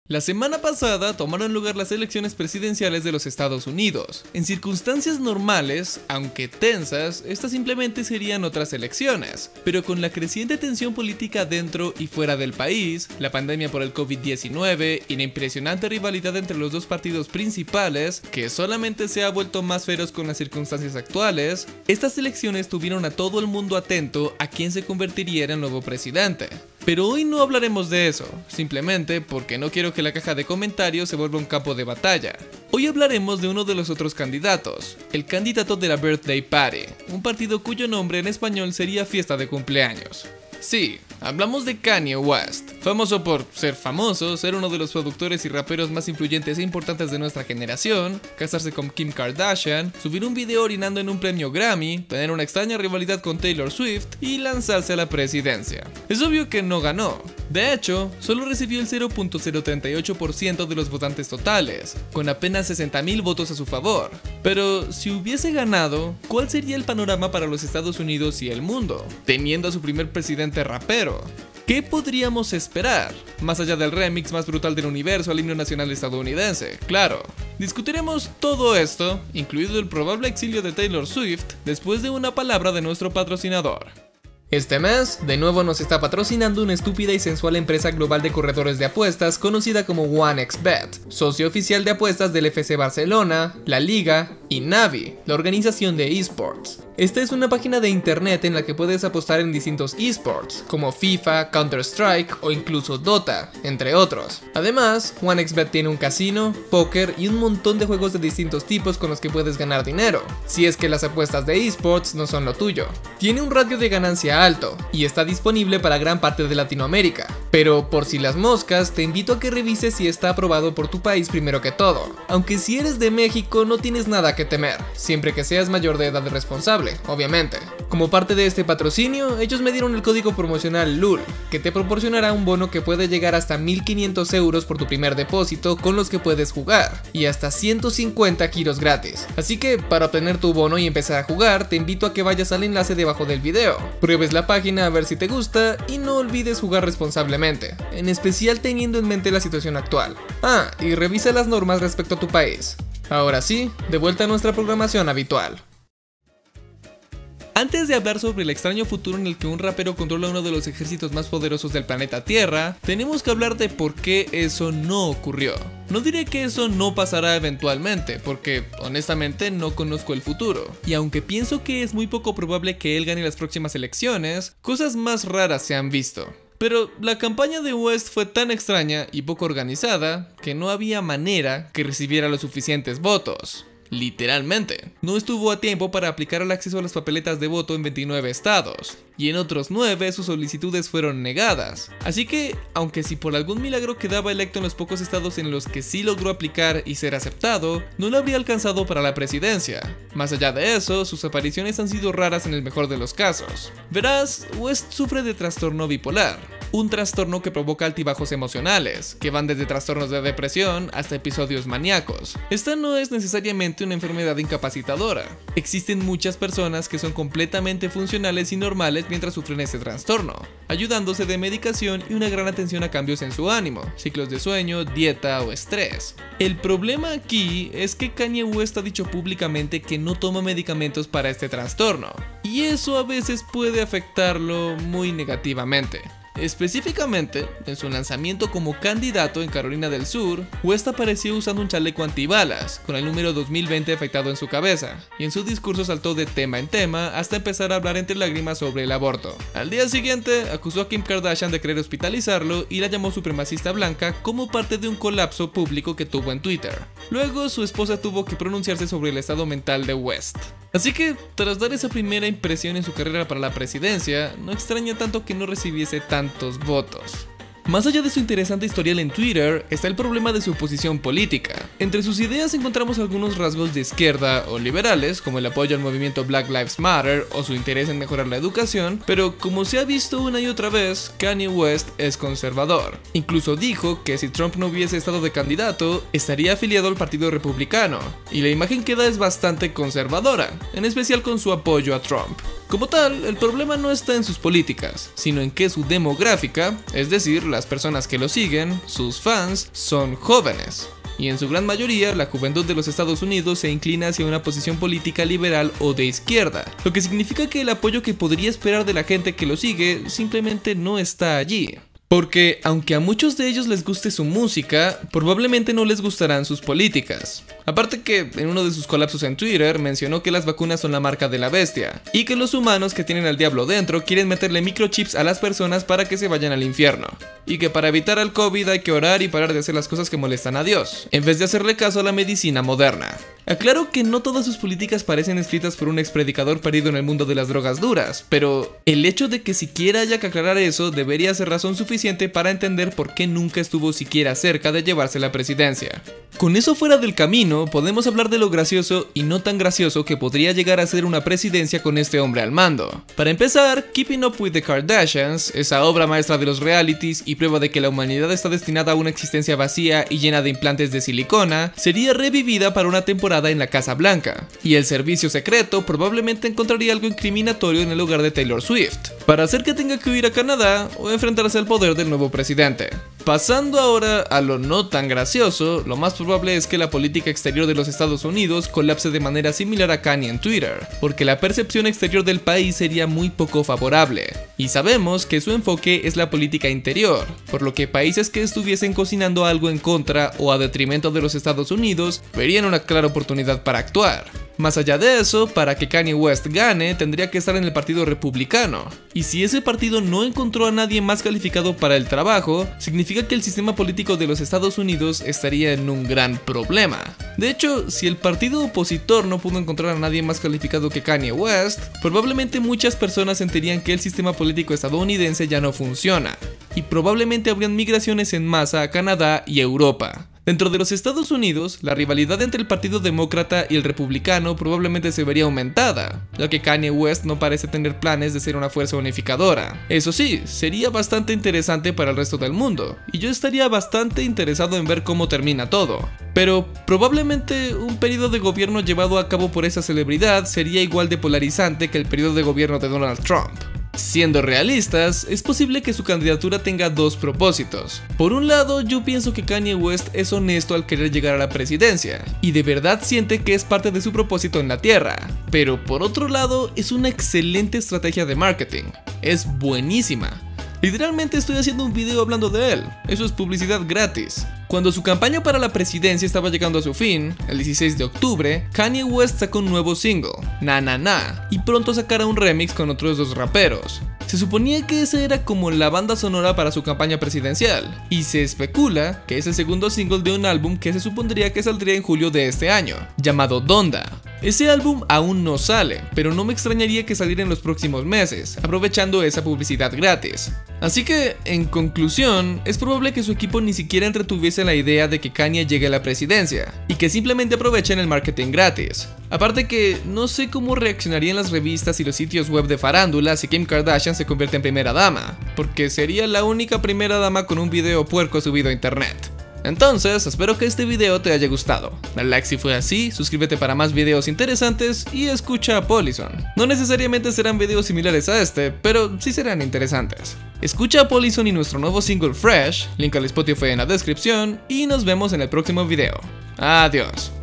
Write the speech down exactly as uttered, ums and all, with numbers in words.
La semana pasada tomaron lugar las elecciones presidenciales de los Estados Unidos. En circunstancias normales, aunque tensas, estas simplemente serían otras elecciones, pero con la creciente tensión política dentro y fuera del país, la pandemia por el COVID diecinueve y la impresionante rivalidad entre los dos partidos principales, que solamente se ha vuelto más feroz con las circunstancias actuales, estas elecciones tuvieron a todo el mundo atento a quién se convertiría en el nuevo presidente. Pero hoy no hablaremos de eso, simplemente porque no quiero que la caja de comentarios se vuelva un campo de batalla. Hoy hablaremos de uno de los otros candidatos, el candidato de la Birthday Party, un partido cuyo nombre en español sería fiesta de cumpleaños. Sí, hablamos de Kanye West, famoso por ser famoso, ser uno de los productores y raperos más influyentes e importantes de nuestra generación, casarse con Kim Kardashian, subir un video orinando en un premio Grammy, tener una extraña rivalidad con Taylor Swift y lanzarse a la presidencia. Es obvio que no ganó. De hecho, solo recibió el cero punto cero treinta y ocho por ciento de los votantes totales, con apenas sesenta mil votos a su favor. Pero si hubiese ganado, ¿cuál sería el panorama para los Estados Unidos y el mundo, teniendo a su primer presidente rapero? ¿Qué podríamos esperar? Más allá del remix más brutal del universo al himno nacional estadounidense, claro. Discutiremos todo esto, incluido el probable exilio de Taylor Swift, después de una palabra de nuestro patrocinador. Este mes, de nuevo nos está patrocinando una estúpida y sensual empresa global de corredores de apuestas conocida como OneXBet, socio oficial de apuestas del F C Barcelona, la Liga y Navi, la organización de esports. Esta es una página de internet en la que puedes apostar en distintos esports, como FIFA, Counter-Strike o incluso Dota, entre otros. Además, OneXBet tiene un casino, póker y un montón de juegos de distintos tipos con los que puedes ganar dinero, si es que las apuestas de esports no son lo tuyo. Tiene un radio de ganancia alto y está disponible para gran parte de Latinoamérica, pero por si las moscas te invito a que revises si está aprobado por tu país primero que todo, aunque si eres de México no tienes nada que temer, siempre que seas mayor de edad responsable, obviamente. Como parte de este patrocinio, ellos me dieron el código promocional L U L, que te proporcionará un bono que puede llegar hasta mil quinientos euros por tu primer depósito con los que puedes jugar, y hasta ciento cincuenta giros gratis. Así que para obtener tu bono y empezar a jugar, te invito a que vayas al enlace debajo del video, pruebes la página a ver si te gusta y no olvides jugar responsablemente, en especial teniendo en mente la situación actual. Ah, y revisa las normas respecto a tu país. Ahora sí, de vuelta a nuestra programación habitual. Antes de hablar sobre el extraño futuro en el que un rapero controla uno de los ejércitos más poderosos del planeta Tierra, tenemos que hablar de por qué eso no ocurrió. No diré que eso no pasará eventualmente, porque honestamente no conozco el futuro, y aunque pienso que es muy poco probable que él gane las próximas elecciones, cosas más raras se han visto. Pero la campaña de West fue tan extraña y poco organizada que no había manera que recibiera los suficientes votos. Literalmente, no estuvo a tiempo para aplicar el acceso a las papeletas de voto en veintinueve estados, y en otros nueve sus solicitudes fueron negadas. Así que, aunque si por algún milagro quedaba electo en los pocos estados en los que sí logró aplicar y ser aceptado, no lo habría alcanzado para la presidencia. Más allá de eso, sus apariciones han sido raras en el mejor de los casos. Verás, West sufre de trastorno bipolar, un trastorno que provoca altibajos emocionales, que van desde trastornos de depresión hasta episodios maníacos. Esta no es necesariamente una enfermedad incapacitadora. Existen muchas personas que son completamente funcionales y normales mientras sufren este trastorno, ayudándose de medicación y una gran atención a cambios en su ánimo, ciclos de sueño, dieta o estrés. El problema aquí es que Kanye West ha dicho públicamente que no toma medicamentos para este trastorno, y eso a veces puede afectarlo muy negativamente. Específicamente, en su lanzamiento como candidato en Carolina del Sur, West apareció usando un chaleco antibalas, con el número dos mil veinte afectado en su cabeza, y en su discurso saltó de tema en tema hasta empezar a hablar entre lágrimas sobre el aborto. Al día siguiente, acusó a Kim Kardashian de querer hospitalizarlo y la llamó supremacista blanca como parte de un colapso público que tuvo en Twitter. Luego, su esposa tuvo que pronunciarse sobre el estado mental de West. Así que, tras dar esa primera impresión en su carrera para la presidencia, no extraña tanto que no recibiese tantos votos. Más allá de su interesante historial en Twitter, está el problema de su posición política. Entre sus ideas encontramos algunos rasgos de izquierda o liberales, como el apoyo al movimiento Black Lives Matter o su interés en mejorar la educación, pero como se ha visto una y otra vez, Kanye West es conservador. Incluso dijo que si Trump no hubiese estado de candidato, estaría afiliado al Partido Republicano, y la imagen que da es bastante conservadora, en especial con su apoyo a Trump. Como tal, el problema no está en sus políticas, sino en que su demográfica, es decir, las personas que lo siguen, sus fans, son jóvenes. Y en su gran mayoría, la juventud de los Estados Unidos se inclina hacia una posición política liberal o de izquierda, lo que significa que el apoyo que podría esperar de la gente que lo sigue simplemente no está allí. Porque, aunque a muchos de ellos les guste su música, probablemente no les gustarán sus políticas. Aparte que, en uno de sus colapsos en Twitter, mencionó que las vacunas son la marca de la bestia, y que los humanos que tienen al diablo dentro quieren meterle microchips a las personas para que se vayan al infierno. Y que para evitar al COVID hay que orar y parar de hacer las cosas que molestan a Dios, en vez de hacerle caso a la medicina moderna. Aclaro que no todas sus políticas parecen escritas por un expredicador perdido en el mundo de las drogas duras, pero el hecho de que siquiera haya que aclarar eso debería ser razón suficiente para entender por qué nunca estuvo siquiera cerca de llevarse la presidencia. Con eso fuera del camino, podemos hablar de lo gracioso y no tan gracioso que podría llegar a ser una presidencia con este hombre al mando. Para empezar, Keeping Up with the Kardashians, esa obra maestra de los realities y prueba de que la humanidad está destinada a una existencia vacía y llena de implantes de silicona, sería revivida para una temporada en la Casa Blanca, y el servicio secreto probablemente encontraría algo incriminatorio en el hogar de Taylor Swift, para hacer que tenga que huir a Canadá o enfrentarse al poder del nuevo presidente. Pasando ahora a lo no tan gracioso, lo más probable es que la política exterior de los Estados Unidos colapse de manera similar a Kanye en Twitter, porque la percepción exterior del país sería muy poco favorable, y sabemos que su enfoque es la política interior, por lo que países que estuviesen cocinando algo en contra o a detrimento de los Estados Unidos verían una clara oportunidad para actuar. Más allá de eso, para que Kanye West gane, tendría que estar en el partido republicano. Y si ese partido no encontró a nadie más calificado para el trabajo, significa que el sistema político de los Estados Unidos estaría en un gran problema. De hecho, si el partido opositor no pudo encontrar a nadie más calificado que Kanye West, probablemente muchas personas sentirían que el sistema político estadounidense ya no funciona. Y probablemente habrían migraciones en masa a Canadá y Europa. Dentro de los Estados Unidos, la rivalidad entre el Partido Demócrata y el Republicano probablemente se vería aumentada, ya que Kanye West no parece tener planes de ser una fuerza unificadora. Eso sí, sería bastante interesante para el resto del mundo, y yo estaría bastante interesado en ver cómo termina todo. Pero probablemente un periodo de gobierno llevado a cabo por esa celebridad sería igual de polarizante que el periodo de gobierno de Donald Trump. Siendo realistas, es posible que su candidatura tenga dos propósitos. Por un lado, yo pienso que Kanye West es honesto al querer llegar a la presidencia, y de verdad siente que es parte de su propósito en la tierra. Pero por otro lado, es una excelente estrategia de marketing. Es buenísima. Literalmente estoy haciendo un video hablando de él, eso es publicidad gratis. Cuando su campaña para la presidencia estaba llegando a su fin, el dieciséis de octubre, Kanye West sacó un nuevo single, Na Na Na, y pronto sacará un remix con otros dos raperos. Se suponía que esa era como la banda sonora para su campaña presidencial, y se especula que es el segundo single de un álbum que se supondría que saldría en julio de este año, llamado Donda. Ese álbum aún no sale, pero no me extrañaría que saliera en los próximos meses, aprovechando esa publicidad gratis. Así que, en conclusión, es probable que su equipo ni siquiera entretuviese la idea de que Kanye llegue a la presidencia, y que simplemente aprovechen el marketing gratis. Aparte que, no sé cómo reaccionarían las revistas y los sitios web de farándula si Kim Kardashian se convierte en primera dama, porque sería la única primera dama con un video puerco subido a internet. Entonces, espero que este video te haya gustado. Dale like si fue así, suscríbete para más videos interesantes y escucha a Polyson. No necesariamente serán videos similares a este, pero sí serán interesantes. Escucha a Polyson y nuestro nuevo single Fresh, link al Spotify en la descripción, y nos vemos en el próximo video. Adiós.